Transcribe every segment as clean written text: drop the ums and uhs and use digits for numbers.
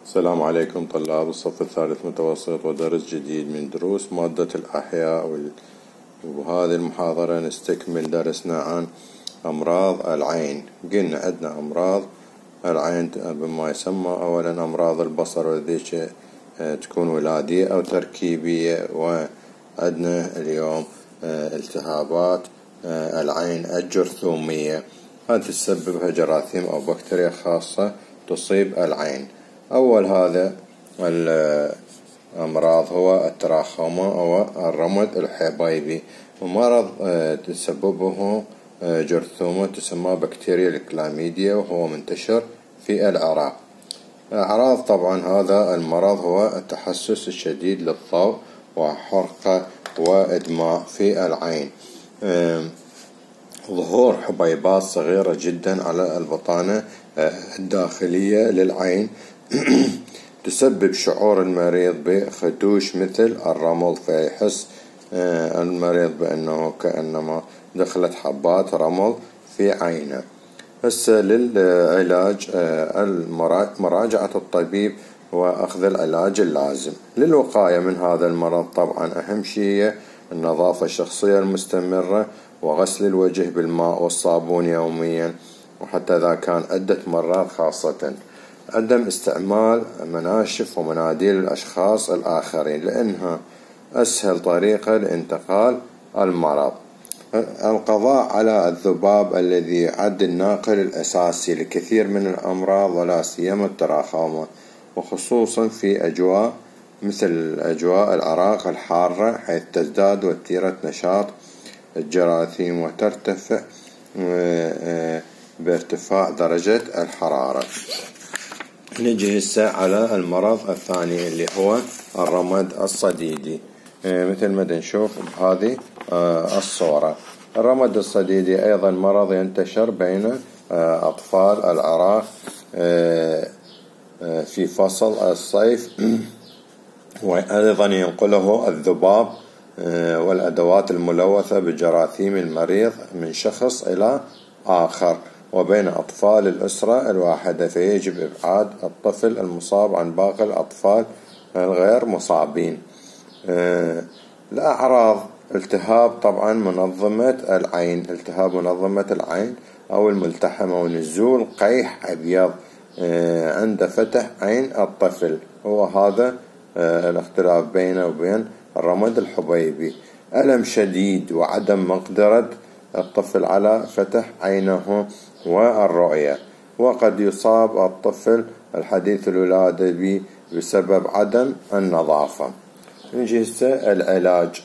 السلام عليكم طلاب الصف الثالث متوسط ودرس جديد من دروس مادة الأحياء. وهذه المحاضرة نستكمل درسنا عن أمراض العين. قلنا عندنا أمراض العين بما يسمى أولا أمراض البصر، وذيك تكون ولادية أو تركيبية. وعندنا اليوم التهابات العين الجرثومية، هذه تسببها جراثيم أو بكتيريا خاصة تصيب العين. أول هذا الأمراض هو التراخوما أو الرمد الحبيبي، ومرض تسببه جرثومة تسمى بكتيريا الكلاميديا، وهو منتشر في العراق. أعراض طبعا هذا المرض هو التحسس الشديد للضوء وحرقة وإدماء في العين، ظهور حبيبات صغيرة جدا على البطانة الداخلية للعين تسبب شعور المريض بخدوش مثل الرمل، فيحس المريض بأنه كأنما دخلت حبات رمل في عينه. هسه للعلاج مراجعة الطبيب وأخذ العلاج اللازم. للوقاية من هذا المرض طبعا أهم شيء هي النظافة الشخصية المستمرة، وغسل الوجه بالماء والصابون يوميا، وحتى إذا كان عدة مرات خاصة. عدم استعمال مناشف ومناديل الأشخاص الآخرين، لأنها أسهل طريقة لانتقال المرض. القضاء على الذباب الذي يعد الناقل الأساسي لكثير من الأمراض، ولا سيما التراخوما، وخصوصا في أجواء مثل أجواء العراق الحارة، حيث تزداد وتيرة نشاط الجراثيم وترتفع بارتفاع درجة الحرارة. نجي هسه على المرض الثاني اللي هو الرمد الصديدي، مثل ما نشوف بهذه الصورة. الرمد الصديدي أيضا مرض ينتشر بين أطفال العراق في فصل الصيف، وأيضا ينقله الذباب والأدوات الملوثة بجراثيم المريض من شخص إلى آخر وبين أطفال الأسرة الواحدة، فيجب إبعاد الطفل المصاب عن باقي الأطفال الغير مصابين. الأعراض التهاب طبعا منظمة العين، التهاب منظمة العين أو الملتحمة، ونزول قيح أبيض عند فتح عين الطفل، هو هذا الاختلاف بينه وبين الرمد الحبيبي. ألم شديد وعدم مقدرة الطفل على فتح عينه والرؤية، وقد يصاب الطفل الحديث الولادة بسبب عدم النظافة. نجي هسه العلاج.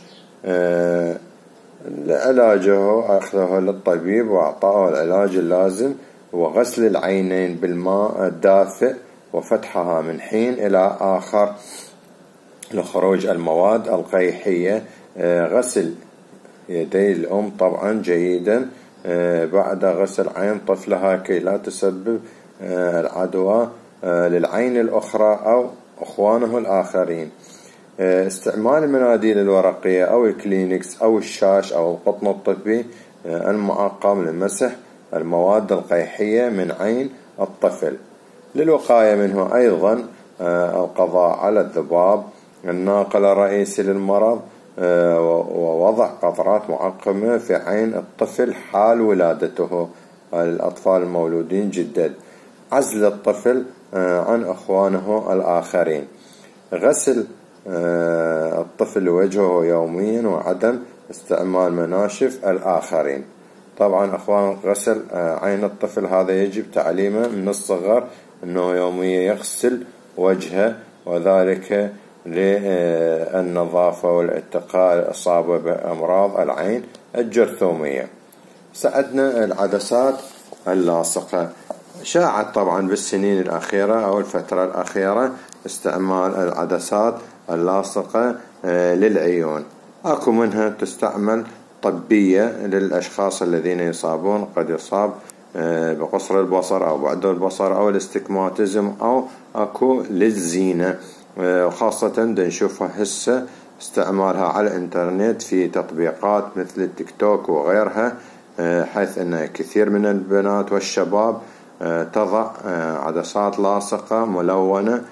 علاجه أخذه للطبيب وأعطاه العلاج اللازم، وغسل العينين بالماء الدافئ وفتحها من حين إلى آخر لخروج المواد القيحية. غسل يدي الأم طبعا جيدا بعد غسل عين طفلها كي لا تسبب العدوى للعين الأخرى أو أخوانه الآخرين. استعمال المناديل الورقية أو الكلينكس أو الشاش أو القطن الطبي المعقم لمسح المواد القيحية من عين الطفل. للوقاية منه أيضا القضاء على الذباب الناقل الرئيسي للمرض، ووضع قطرات معقمة في عين الطفل حال ولادته الأطفال المولودين جدد. عزل الطفل عن أخوانه الآخرين. غسل الطفل وجهه يوميا، وعدم استعمال مناشف الآخرين. طبعا أخوان، غسل عين الطفل هذا يجب تعليمه من الصغر أنه يوميا يغسل وجهه، وذلك للنظافة والاتقاء الإصابة بأمراض العين الجرثومية. ساعدنا العدسات اللاصقة. شاعت طبعا بالسنين الأخيرة أو الفترة الأخيرة استعمال العدسات اللاصقة للعيون. أكو منها تستعمل طبية للأشخاص الذين يصابون، قد يصاب بقصر البصر أو بعد البصر أو الاستجماتيزم، أو أكو للزينة، وخاصة نشوفها هسه استعمالها على الانترنت في تطبيقات مثل التيك توك وغيرها، حيث أن كثير من البنات والشباب تضع عدسات لاصقة ملونة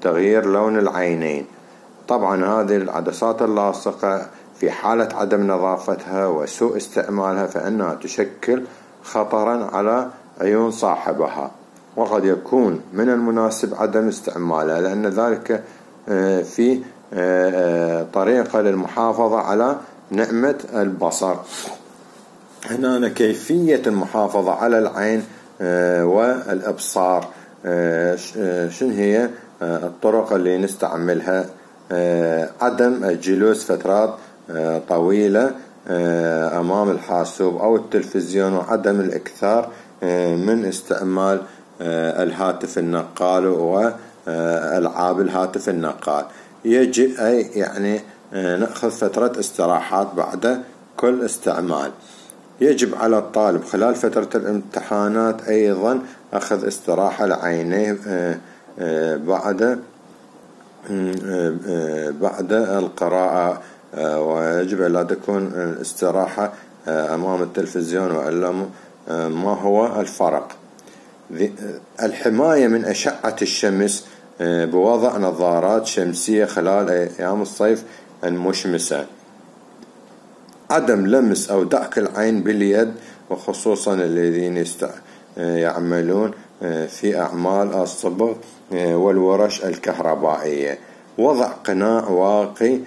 تغيير لون العينين. طبعا هذه العدسات اللاصقة في حالة عدم نظافتها وسوء استعمالها فإنها تشكل خطرا على عيون صاحبها، وقد يكون من المناسب عدم استعمالها، لأن ذلك في طريقة للمحافظة على نعمة البصر. هنا كيفية المحافظة على العين والإبصار. شنو هي الطرق اللي نستعملها؟ عدم الجلوس فترات طويلة أمام الحاسوب أو التلفزيون، وعدم الإكثار من استعمال الهاتف النقال وألعاب الهاتف النقال. يجب يعني نأخذ فترة استراحات بعد كل استعمال. يجب على الطالب خلال فترة الامتحانات أيضا أخذ استراحة لعينيه بعد القراءة، ويجب ألا تكون الاستراحة أمام التلفزيون. وإلا ما هو الفرق؟ الحماية من أشعة الشمس بوضع نظارات شمسية خلال أيام الصيف المشمسة. عدم لمس أو دعك العين باليد، وخصوصا الذين يعملون في أعمال الصبغ والورش الكهربائية. وضع قناع واقي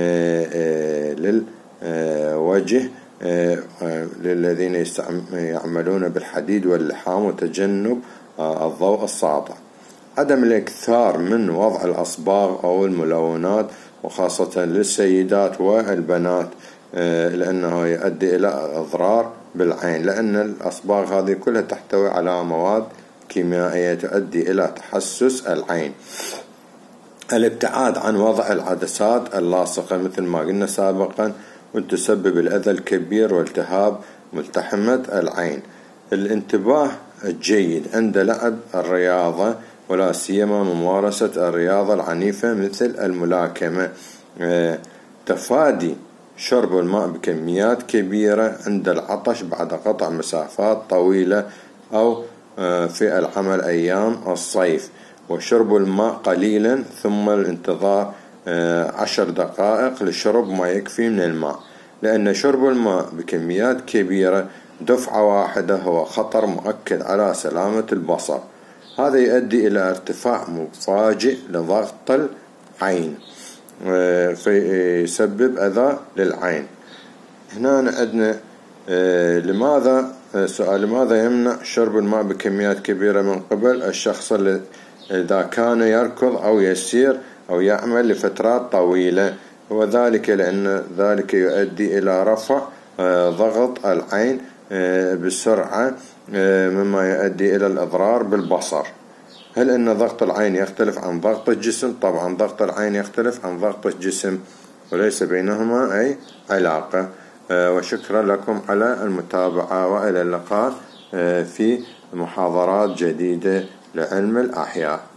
للوجه للذين يعملون بالحديد واللحام، وتجنب الضوء الساطع. عدم الإكثار من وضع الأصباغ أو الملونات، وخاصة للسيدات والبنات، لأنه يؤدي إلى أضرار بالعين، لأن الأصباغ هذه كلها تحتوي على مواد كيميائية تؤدي إلى تحسس العين. الابتعاد عن وضع العدسات اللاصقة مثل ما قلنا سابقا، وتسبب الأذى الكبير والتهاب ملتحمة العين. الانتباه الجيد عند لعب الرياضة، ولا سيما ممارسة الرياضة العنيفة مثل الملاكمة. تفادي شرب الماء بكميات كبيرة عند العطش بعد قطع مسافات طويلة أو في العمل أيام الصيف، وشرب الماء قليلا ثم الانتظار 10 دقائق لشرب ما يكفي من الماء، لأن شرب الماء بكميات كبيرة دفعة واحدة هو خطر مؤكد على سلامة البصر. هذا يؤدي إلى ارتفاع مفاجئ لضغط العين فيسبب أذى للعين. هنا عندنا لماذا يمنع شرب الماء بكميات كبيرة من قبل الشخص إذا كان يركض أو يسير أو يعمل لفترات طويلة؟ وذلك لأن ذلك يؤدي إلى رفع ضغط العين بسرعة، مما يؤدي إلى الإضرار بالبصر. هل أن ضغط العين يختلف عن ضغط الجسم؟ طبعا ضغط العين يختلف عن ضغط الجسم، وليس بينهما أي علاقة. وشكرا لكم على المتابعة، وإلى اللقاء في محاضرات جديدة لعلم الأحياء.